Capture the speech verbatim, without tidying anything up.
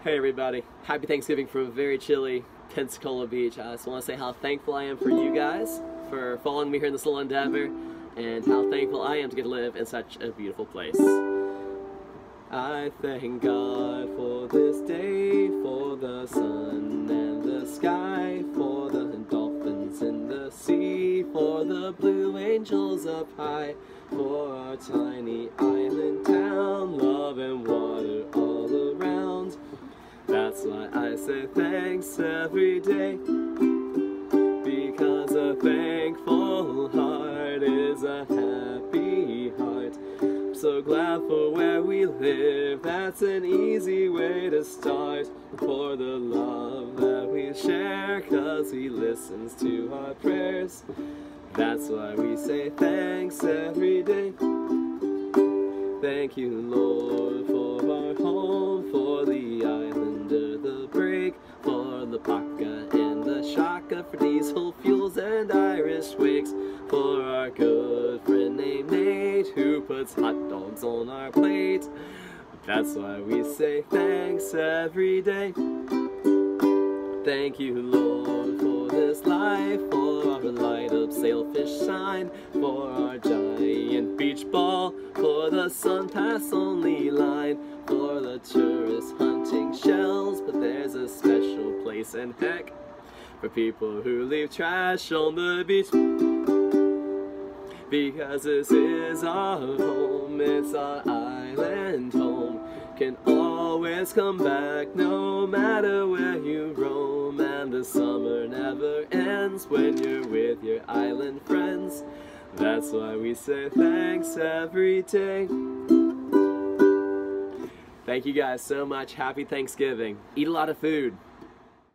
Hey everybody, happy Thanksgiving from a very chilly Pensacola Beach. I just want to say how thankful I am for you guys for following me here in this little endeavor, and how thankful I am to get to live in such a beautiful place. I thank God for this day, for the sun and the sky, for the dolphins in the sea, for the blue angels up high, for our tiny island town, love and water all around. That's why I say thanks every day, because a thankful heart is a happy heart. I'm so glad for where we live, that's an easy way to start. For the love that we share, cause he listens to our prayers. That's why we say thanks every day. Thank you, Lord, for our home, for the islander, the break, for the paca and the shaka, for diesel fuels and Irish wakes, for our good friend named Nate, who puts hot dogs on our plate. That's why we say thanks every day. Thank you, Lord, for this life, for our light-up sailfish shine, for our giant beach ball, for the sun pass only line, for the tourists hunting shells, but there's a special place in heck for people who leave trash on the beach. Because this is our home, it's our island home. Can always come back no matter where you roam, and the summer never ends when you're with your island friends. That's why we say thanks every day. Thank you guys so much. Happy Thanksgiving. Eat a lot of food.